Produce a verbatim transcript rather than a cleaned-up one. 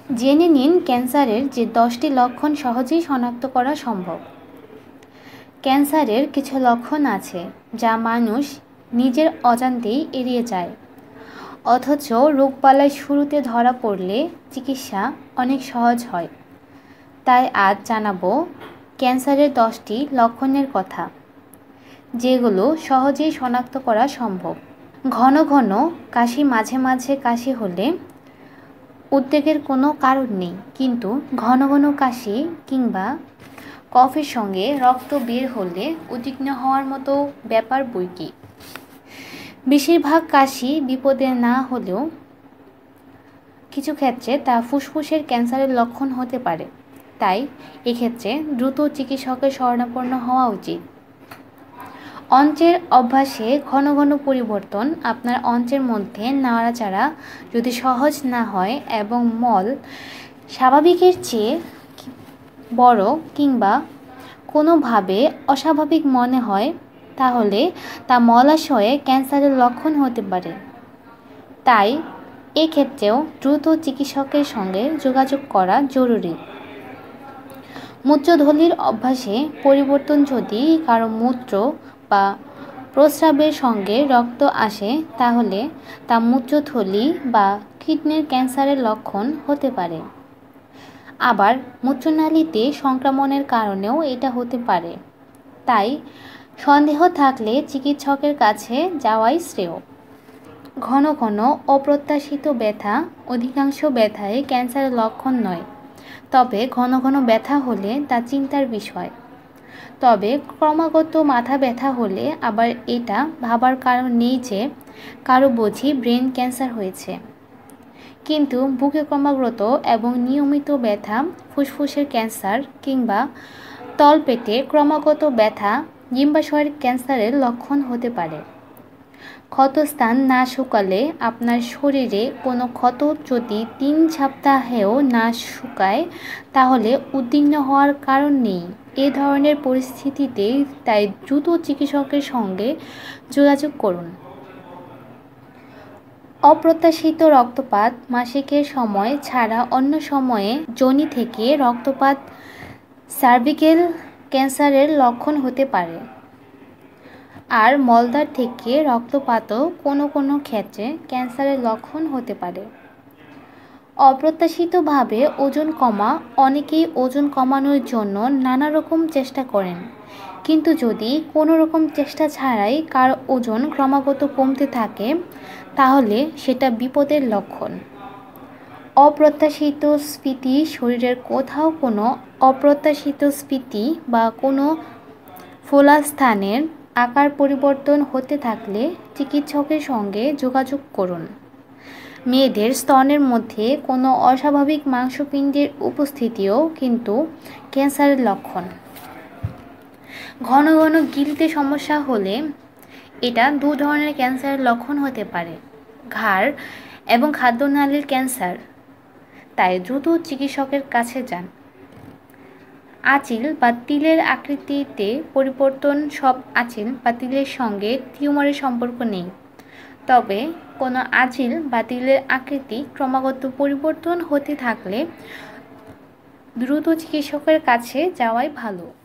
জেনে নিন ক্যান্সারের যে দশটি লক্ষণ সহজেই শনাক্ত করা সম্ভব। ক্যান্সারের কিছু লক্ষণ আছে যা মানুষ নিজের অজান্তেই এড়িয়ে যায়, অথচ রোগবালাই শুরুতে ধরা পড়লে চিকিৎসা অনেক সহজ হয়। তাই আজ জানাবো ক্যান্সারের দশটি লক্ষণের কথা, যেগুলো সহজেই শনাক্ত করা সম্ভব। ঘন ঘন কাশি, মাঝে মাঝে কাশি হলে উদ্বেগের কোনো কারণ নেই, কিন্তু ঘন ঘন কাশি কিংবা কফের সঙ্গে রক্ত বের হলে উদ্বিগ্ন হওয়ার মতো ব্যাপার বই কি। বেশিরভাগ কাশি বিপদে না হলেও কিছু ক্ষেত্রে তা ফুসফুসের ক্যান্সারের লক্ষণ হতে পারে। তাই এক্ষেত্রে দ্রুত চিকিৎসকের শরণাপন্ন হওয়া উচিত। অন্ত্রের অভ্যাসে ঘন ঘন পরিবর্তন। আপনার অন্ত্রের মধ্যে নাড়াচাড়া যদি সহজ না হয় এবং মল স্বাভাবিকের চেয়ে বড় কিংবা কোনোভাবে অস্বাভাবিক মনে হয়, তাহলে তা মলাশয়ে ক্যান্সারের লক্ষণ হতে পারে। তাই এক্ষেত্রেও দ্রুত চিকিৎসকের সঙ্গে যোগাযোগ করা জরুরি। মূত্রথলির অভ্যাসে পরিবর্তন। যদি কারো মূত্র বা প্রস্রাবের সঙ্গে রক্ত আসে, তাহলে তা মূত্রথলি বা কিডনির ক্যান্সারের লক্ষণ হতে পারে। আবার মূত্রনালীতে সংক্রমণের কারণেও এটা হতে পারে। তাই সন্দেহ থাকলে চিকিৎসকের কাছে যাওয়াই শ্রেয়। ঘন ঘন অপ্রত্যাশিত ব্যথা। অধিকাংশ ব্যথাই ক্যান্সারের লক্ষণ নয়, তবে ঘন ঘন ব্যথা হলে তা চিন্তার বিষয়। তবে ক্রমাগত মাথা ব্যথা হলে আবার এটা ভাবার কারণ নেই যে কারো বুঝি ব্রেন ক্যান্সার হয়েছে। কিন্তু বুকে ক্রমাগত এবং নিয়মিত ব্যথা ফুসফুসের ক্যান্সার কিংবা তলপেটে ক্রমাগত ব্যথা ডিম্বাশয়ের ক্যান্সারের লক্ষণ হতে পারে। ক্ষতস্থান না শুকালে। আপনার শরীরে কোনো ক্ষত যদি তিন সপ্তাহেও না শুকায়, তাহলে উদ্বিগ্ন হওয়ার কারণ নেই। এ ধরনের পরিস্থিতিতে তাই দ্রুত চিকিৎসকের সঙ্গে যোগাযোগ করুন। অপ্রত্যাশিত রক্তপাত। মাসিকের সময় ছাড়া অন্য সময়ে যোনি থেকে রক্তপাত সার্ভিক্যাল ক্যান্সারের লক্ষণ হতে পারে। আর মলদ্বার থেকে রক্তপাতও কোনো কোনো ক্ষেত্রে ক্যান্সারের লক্ষণ হতে পারে। অপ্রত্যাশিতভাবে ওজন কমা। অনেকেই ওজন কমানোর জন্য নানা রকম চেষ্টা করেন, কিন্তু যদি কোনো রকম চেষ্টা ছাড়াই কার ওজন ক্রমাগত কমতে থাকে, তাহলে সেটা বিপদের লক্ষণ। অপ্রত্যাশিত স্ফীতি। শরীরের কোথাও কোনো অপ্রত্যাশিত স্ফীতি বা কোনো ফোলা স্থানের আকার পরিবর্তন হতে থাকলে চিকিৎসকের সঙ্গে যোগাযোগ করুন। মেয়েদের স্তনের মধ্যে কোনো অস্বাভাবিক মাংসপিণ্ডের উপস্থিতিও কিন্তু ক্যান্সারের লক্ষণ। ঘন ঘন গিলতে সমস্যা হলে এটা দু ধরনের ক্যান্সারের লক্ষণ হতে পারে, ঘাড় এবং খাদ্যনালীর ক্যান্সার। তাই দ্রুত চিকিৎসকের কাছে যান। আঁচিল বা তিলের আকৃতিতে পরিবর্তন। সব আঁচিল বা তিলের সঙ্গে টিউমারের সম্পর্ক নেই, তবে কোনো আঁচিল বা তিলের আকৃতি ক্রমাগত পরিবর্তন হতে থাকলে দ্রুত চিকিৎসকের কাছে যাওয়াই ভালো।